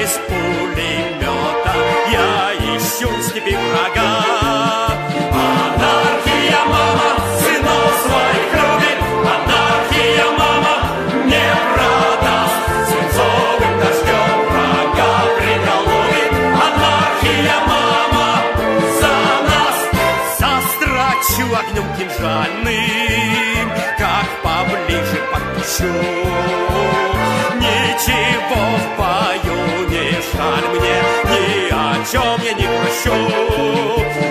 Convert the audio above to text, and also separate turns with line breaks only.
из пулемета я ищу в степи врага. Анархия, мама, сынов своих любит, анархия, мама, не продаст. Свинцовым дождем врага приколотит, анархия, мама, за нас. Застрочу огнем кинжальным, как поближе подпущу. Ничего в бою не жаль мне, ни о чем я не прощу.